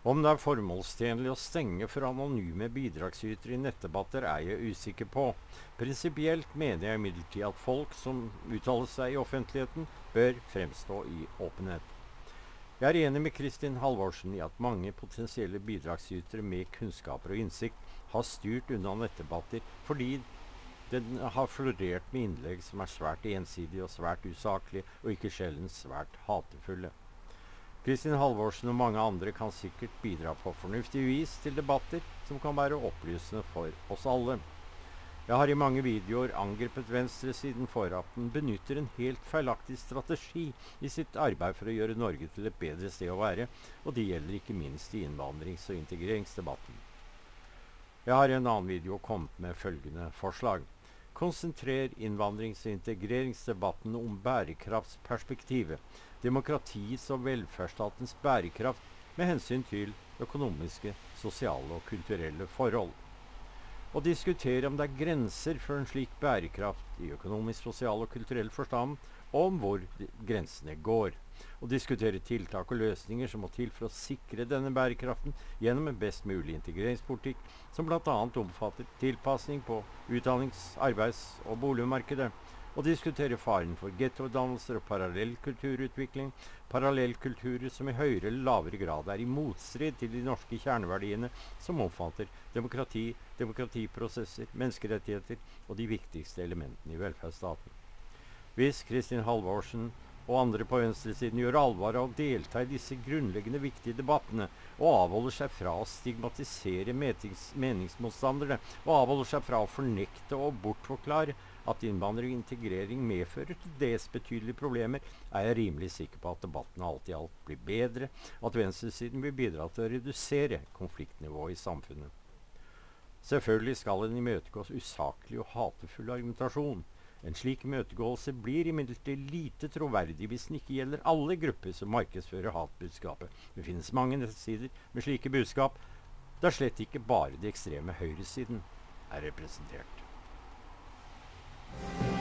Om det er formålstjenlig å stenge for anonyme bidragsytere i nettdebatter er jeg usikker på. Prinsipielt mener jeg imidlertid at folk som uttaler seg i offentligheten, bør fremstå i åpenhet. Jeg er enig med Kristin Halvorsen i at mange potensielle bidragsytere med kunnskaper og innsikt har styrt unna nettdebatter fordi den har florert med innlegg som er svært ensidige og svært usaklige, og ikke sjelden svært hatefulle. Kristin Halvorsen og mange andre kan sikkert bidra på fornuftig vis til debatter som kan være opplysende for oss alle. Jeg har i mange videoer angrepet venstresiden for at den benytter en helt feilaktig strategi i sitt arbeid for å gjøre Norge til et bedre sted å være, og det gjelder ikke minst i innvandrings- og integreringsdebatten. Jeg har i en annen video kommet med følgende forslag. Konsentrer innvandrings- og integreringsdebatten om bærekraftsperspektivet, demokratiets og velferdsstatens bærekraft med hensyn til økonomiske, sosiale og kulturelle forhold. Å diskutere om det er grenser for en slik bærekraft i økonomisk, sosial og kulturell forstand, og om hvor grensene går. Å diskutere tiltak og løsninger som må til for å sikre denne bærekraften gjennom en best mulig integreringspolitikk, som bl.a. omfatter tilpasning på utdannings-, arbeids- og boligmarkedet. Å diskutere faren for gettodannelser og parallellkulturutvikling, parallellkulturer som i høyere eller lavere grad er i motstrid til de norske kjerneverdiene som omfatter demokrati, demokratiprosesser, menneskerettigheter og de viktigste elementene i velferdsstaten. Hvis Kristin Halvorsen og andre på venstresiden gjør alvor av å delta i disse grunnleggende viktige debattene, og avholder seg fra å stigmatisere meningsmotstandere, og avholder seg fra å fornekte og bortforklare at innvandring og integrering medfører til dels betydelige problemer, er jeg rimelig sikker på at debatten alt i alt blir bedre, og at venstresiden vil bidra til å redusere konfliktnivået i samfunnet. Selvfølgelig skal en imøtegå usaklig og hatefull argumentasjon. En slik imøtegåelse blir imidlertid lite troverdig hvis den ikke gjelder alle grupper som markedsfører hatbudskapet. Det finnes mange nettsider med slike budskap, der slett ikke bare de ekstreme høyresiden er representert.